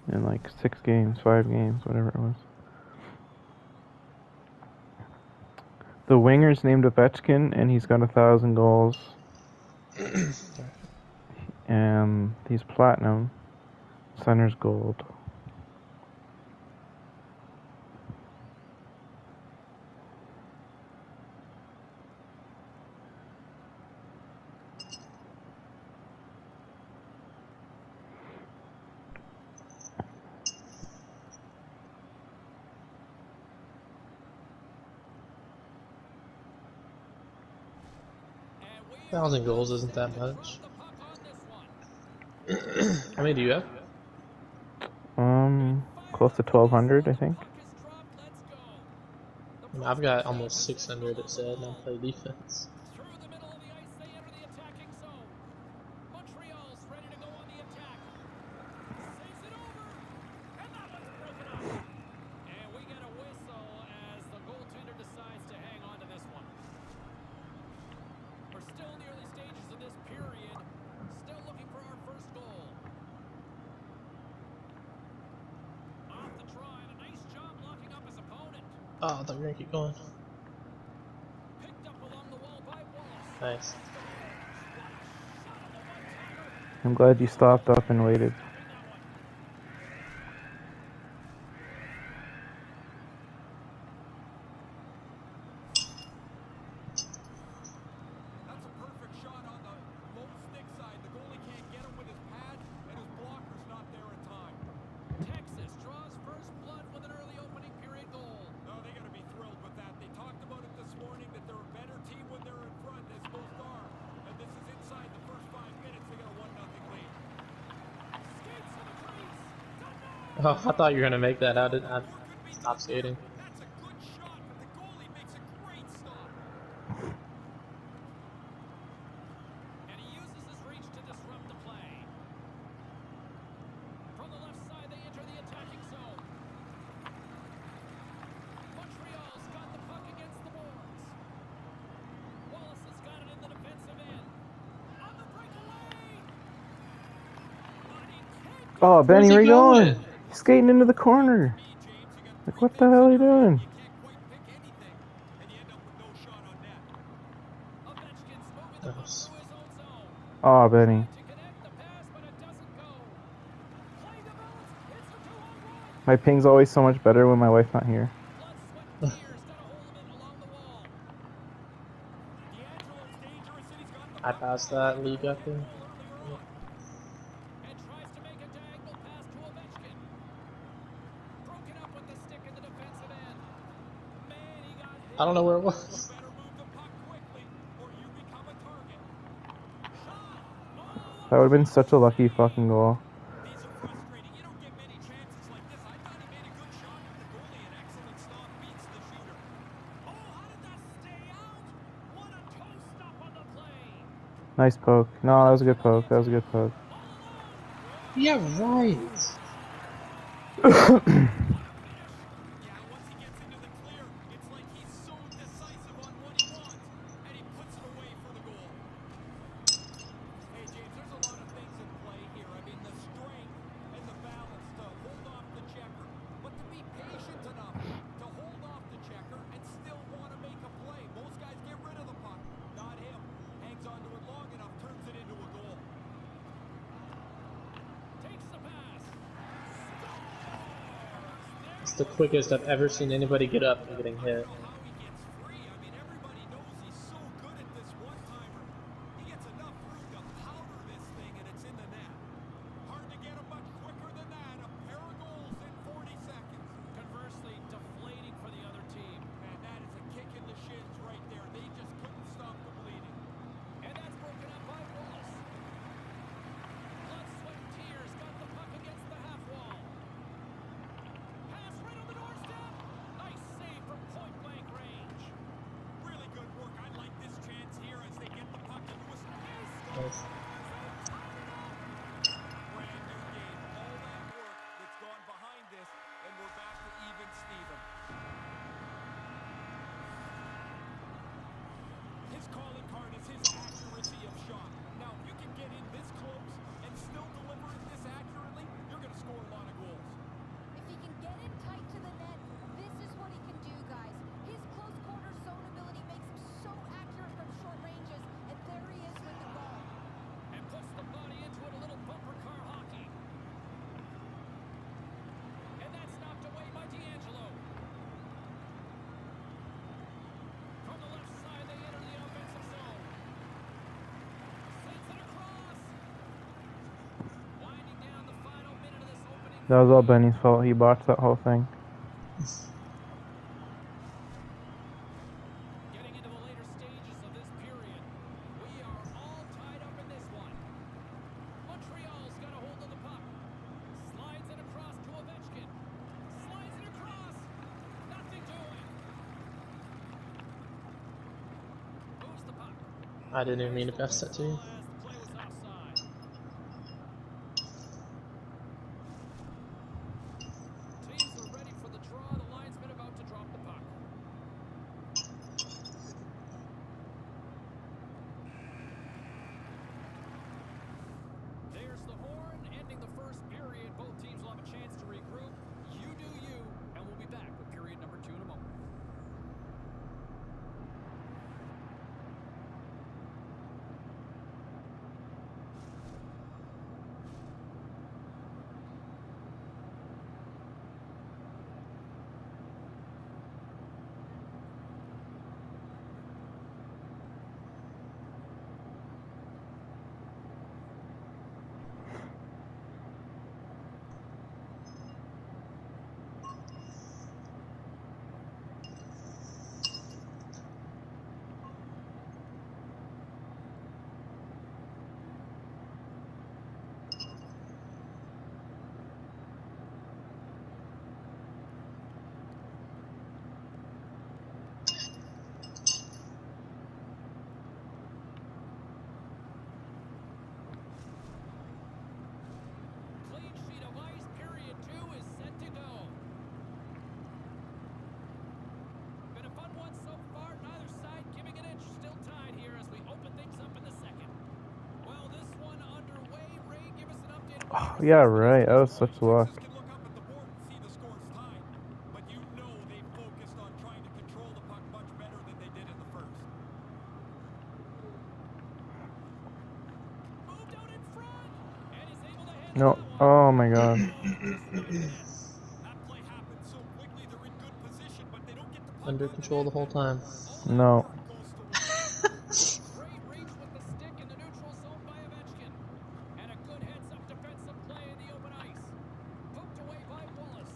in like 6 games, 5 games, whatever it was. The winger's named Ovechkin, and he's got 1,000 goals. And he's platinum. Center's gold. $1,000 goals isn't that much. How many do you have? Close to 1,200, I think. I've got almost 600, it said, and I play defense. Oh, I thought we were gonna keep going. Nice. I'm glad you stopped up and waited. Oh, I thought you were gonna make that. How did I stop skating? Oh, Benny, where you going? going? He's skating into the corner. Like, what the hell are you doing? Nice. Oh, Benny. My ping's always so much better when my wife's not here. I passed that league up there. I don't know where it was. That would have been such a lucky fucking goal. Nice poke. No, that was a good poke. That was a good poke. Yeah, right. It's the quickest I've ever seen anybody get up and getting hit. Nice. His calling card is his accuracy of shot. Now, if you can get in this close and still deliver it this accurately, you're going to score a lot of goals. That was all Benny's fault. He botched that whole thing. Getting into the later stages of this period, we are all tied up in this one. Montreal's got a hold of the puck. Slides it across to Ovechkin. Slides it across. Nothing doing. Moves the puck. I didn't even mean to pass that to you. As the play was offside. Teams are ready for the draw. The linesman about to drop the puck. There's the horn, ending the first period. Both teams will have a chance to regroup. You do you, and we'll be back with period number 2 in a moment. Clean sheet of ice. Period 2 is set to go. Been a fun one so far. Neither side giving an inch. Still tied here as we open things up in the second. Well, this one underway. Ray, give us an update. Oh, yeah, right. That was such luck. Texas can look up at the board and see the scores tied, but you know they focused on trying to control the puck much better than they did in the first. Moved out in front and is able to hit No. that one. Oh my god. That play happened so quickly. They're in good position, but they don't get the puck Under on the control the net. whole time. No. Great reach with the stick in the neutral zone by Ovechkin. And a good heads-up defensive play in the open ice. Poked away by Wallace.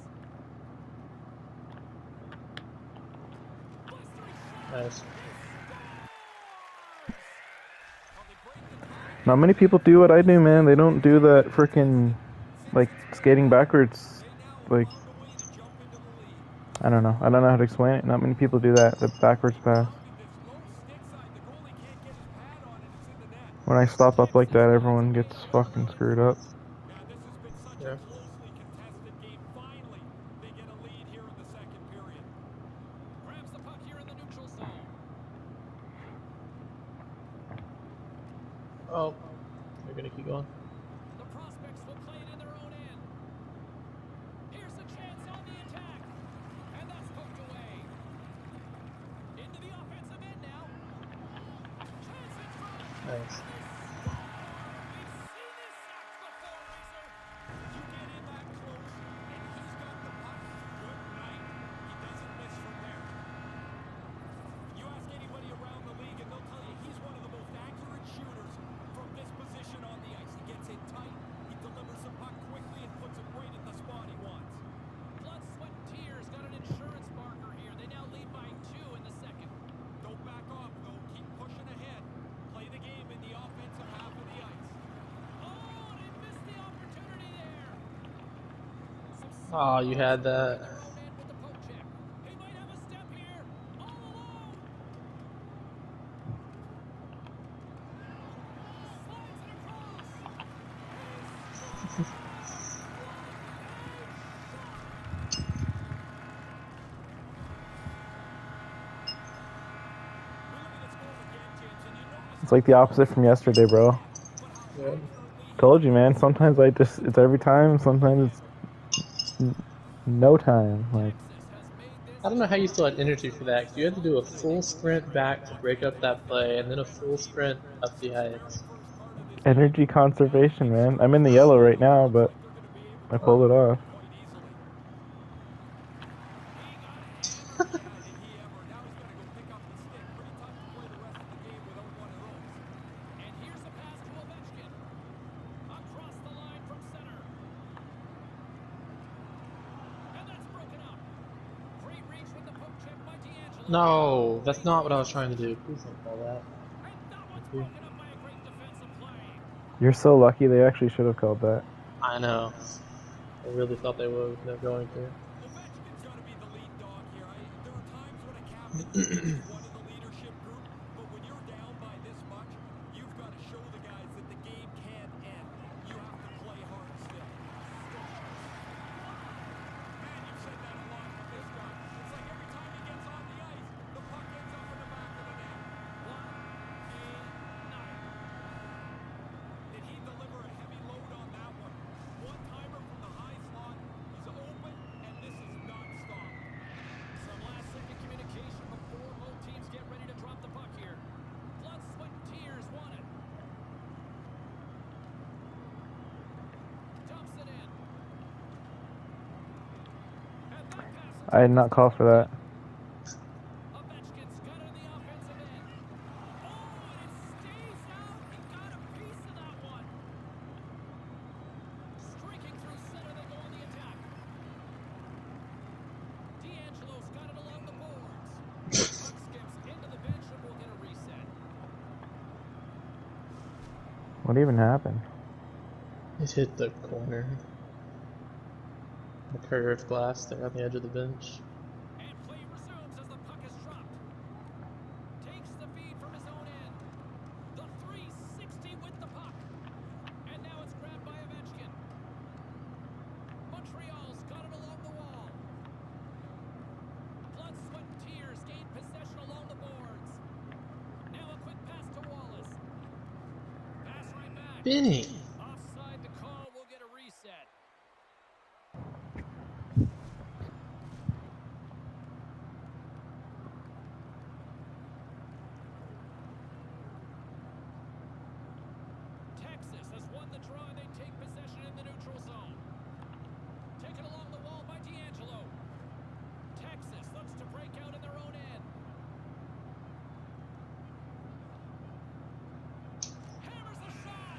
Blistering shot. Nice. Not many people do what I do, man. They don't do that freaking, like, skating backwards. Like, I don't know. I don't know how to explain it. Not many people do that, the backwards pass. When I stop up like that, everyone gets fucking screwed up. Yeah. Grabs the puck here in the neutral zone. Oh, they're gonna keep going. The prospects will play it in their own end. Here's a chance on the attack. And that's poked away. Into the offensive end now. Chance in front. Nice. We've seen this act before, Razor. You get in that close, and he's got the puck. Good night. He doesn't miss from there. You ask anybody around the league, and they'll tell you he's one of the most accurate shooters from this position on the ice. He gets in tight, he delivers the puck quickly, and puts it right at the spot he wants. Blood, sweat, and tears got an insurance marker here. They now lead by 2 in the second. Don't back off, though. Keep pushing ahead. Play the game in the offensive half of the ice. Oh, they missed the opportunity there. Oh, you had that. Their own end with the poke check. He might have a step here. All alone. Slides it across. It's like the opposite from yesterday, bro. Yeah. Told you, man. Sometimes it's every time. Sometimes it's no time. Like, I don't know how you still had energy for that. 'Cause you had to do a full sprint back to break up that play, and then a full sprint up the ice. energy conservation, man. I'm in the yellow right now, but I pulled it off. And here's a pass to Ovechkin. Across the line from center. No, that's not what I was trying to do. Please don't call that. And that one's Thank you. broken up by a great defensive play. You're so lucky. They actually should have called that. I know. I really thought they would. They're going to. Ovechkin's got to be the lead dog here. There are times when a captain is one of the leadership group, but when you're down by this much, you've got to show the guys that the game can't end. You have to play hard still. Man, you've said that a lot with this guy. It's like every time he gets on the ice, the puck ends up in the back of the net. What a night. Did he deliver a heavy load on that one? One-timer from the high slot. He's open, and this is non-stop. Some last-second communication before both teams get ready to drop the puck here. Blood, sweat, and tears won it. Dumps it in. And that pass I did not call for that. Ovechkin's got it on the offensive end. Oh, and it stays out. He got a piece of that one. Streaking through center, they go on the attack. D'Angelo's got it along the boards. Puck skips into the bench and we'll get a reset. What even happened? It hit the corner. The curved glass there on the edge of the bench. And play resumes as the puck is dropped. Takes the feed from his own end. The 360 with the puck. And now it's grabbed by Ovechkin. Montreal's got it along the wall. Blood, sweat, and tears gain possession along the boards. Now a quick pass to Wallace. Pass right back. Benny! Offside the call, we'll get a reset. Texas has won the draw and they take possession in the neutral zone. Taken along the wall by D'Angelo. Texas looks to break out in their own end. Hammers a shot!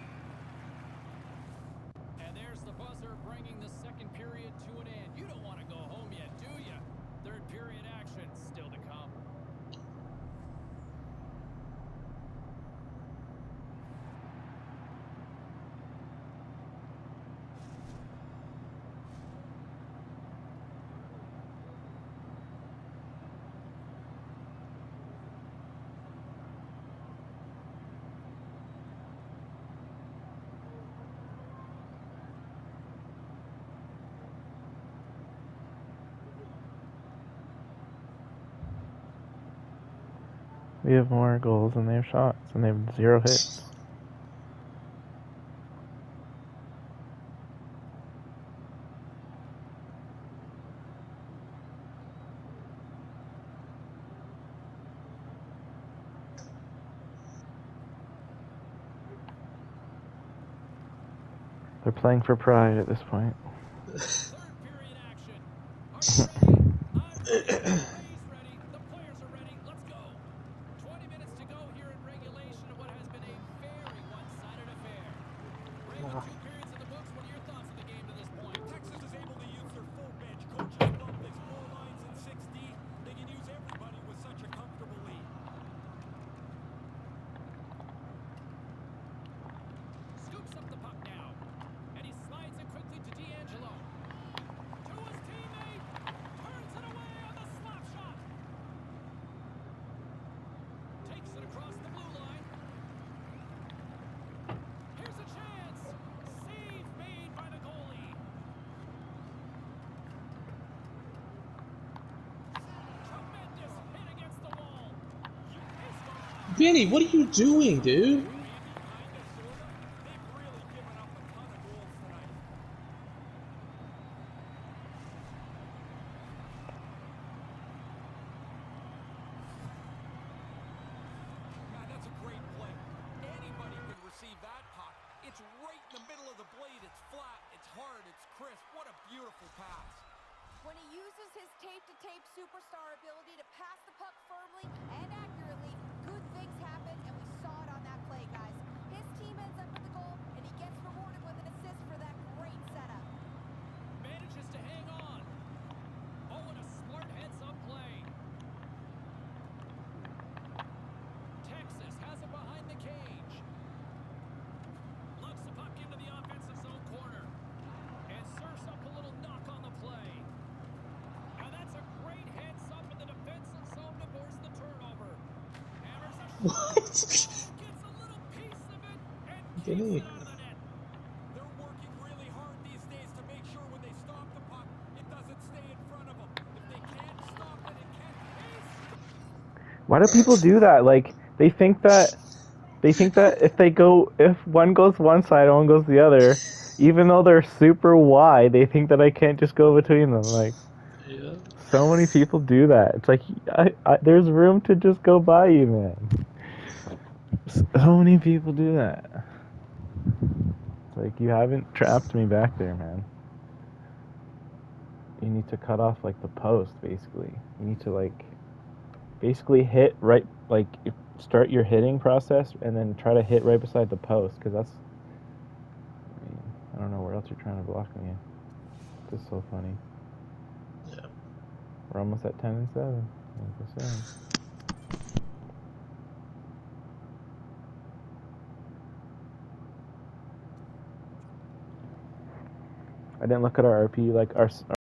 And there's the buzzer bringing the second period to an end. You don't want to go home yet, do you? Third period action still to come. We have more goals than they have shots, and they have 0 hits. They're playing for pride at this point. Third period action. Are you ready? I'm ready. He's ready. The players are ready. Let's go. 20 minutes to go here in regulation of what has been a very one-sided affair. Ray, with 2 periods in the books, what are your thoughts on the game to this point? Texas is able to use their full bench. Coaches love this. 4 lines and 6 deep. They can use everybody with such a comfortable lead. Scoops up the puck now. And he slides it quickly to D'Angelo. To his teammate. Turns it away on the slap shot. Takes it across the blue line. Here's a chance. Save made by the goalie. Tremendous hit against the wall. He scored. Benny, what are you doing, dude? They've really given up a ton of goals tonight. Man, that's a great play. Anybody can receive that puck. It's right in the middle of the blade. It's flat, it's hard, it's crisp. What a beautiful pass. When he uses his tape-to-tape superstar ability to pass the puck firmly and accurately, good things happen, and we saw it on that play, guys. His team ends up with the goal, and he gets rewarded with an assist for that great setup. Manages to hang on. Oh, and a smart heads-up play. What? Gets a little piece of it and Didn't keeps he? it out of the net. They're working really hard these days to make sure when they stop the puck, it doesn't stay in front of them. If they can't stop it, it can't. Why do people do that? Like they think that if one goes one side, one goes the other, even though they're super wide, they think that I can't just go between them. Like Yeah. so many people do that. It's like there's room to just go by you, man. So many people do that. It's like you haven't trapped me back there, man. You need to cut off like the post, basically. You need to like basically hit right, like start your hitting process and then try to hit right beside the post, because that's. I mean, I don't know where else you're trying to block me. This is so funny. Yeah. We're almost at 10 and 7. Like I said. I didn't look at our RP, like our